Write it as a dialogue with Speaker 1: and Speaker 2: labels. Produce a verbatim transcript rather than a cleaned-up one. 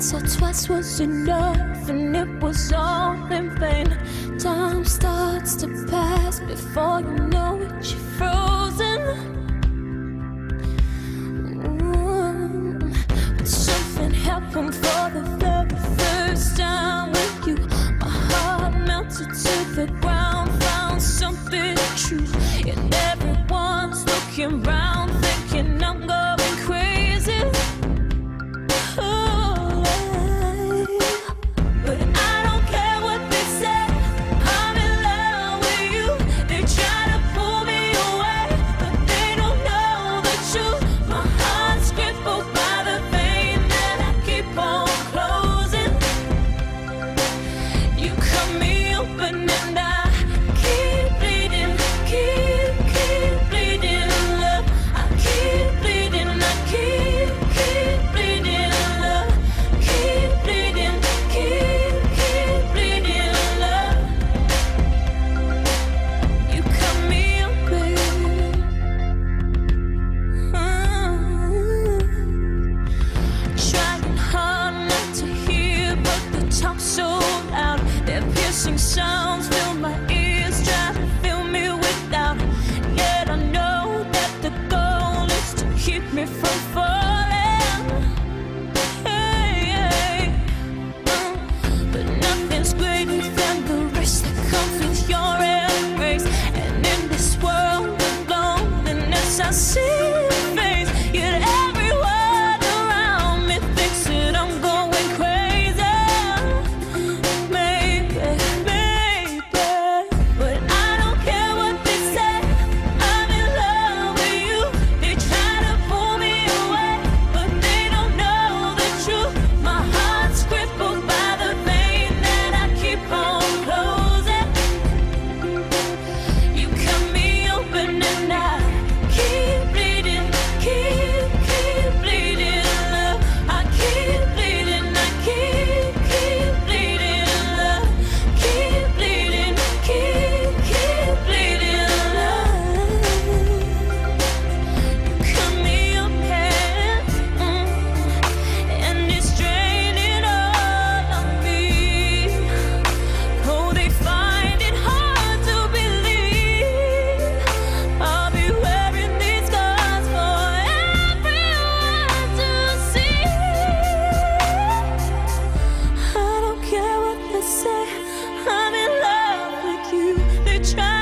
Speaker 1: once or twice was enough, and it was all in vain. Time starts to pass before you know it, you're frozen. Mm. But something happened for the very first time with you. My heart melted to the ground, found something true, and everyone's looking round, thinking I'm going crazy. Sounds fill my ears, try to fill me with doubt. Yet I know that the goal is to keep me from falling. Hey, hey. Mm. But nothing's greater than the risk that comes with your embrace. And in this world of loneliness, I see your face. Yet every word around me thinks that I'm going crazy. Maybe. I'm in love with you. They try